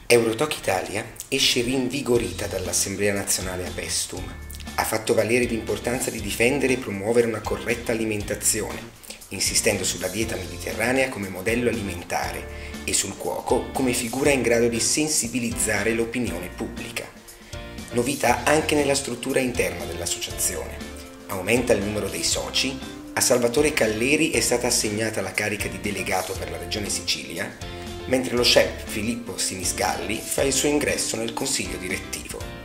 Eurotalk Italia esce rinvigorita dall'Assemblea Nazionale a Pestum. Ha fatto valere l'importanza di difendere e promuovere una corretta alimentazione, insistendo sulla dieta mediterranea come modello alimentare e sul cuoco come figura in grado di sensibilizzare l'opinione pubblica. Novità anche nella struttura interna dell'associazione. Aumenta il numero dei soci, a Salvatore Calleri è stata assegnata la carica di delegato per la Regione Sicilia, mentre lo chef Filippo Sinisgalli fa il suo ingresso nel consiglio direttivo.